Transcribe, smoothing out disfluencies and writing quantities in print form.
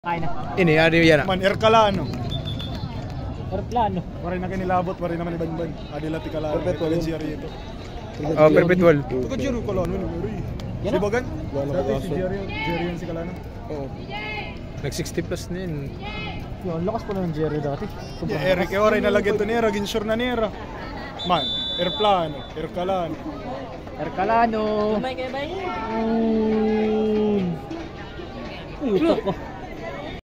Ay na. Ini, ano yan? Man, Erkalano. Aeroplano. Waray na kinilabot, waray naman iban-iban. Adila Tikalano. Perpetual. Jerry ito. Oh, perpetual. Ito Jerry Kalano. Si Bagan? Dati si Jerry yan si Kalano. Oo. Nag 60 plus na yun. Yun, lakas pa na ng Jerry dati. Eric, waray nalagyan to nera. Ginsure na nera. Man, Aeroplano. Erkalano. Erkalano. May kaya ba yun? Puto ko.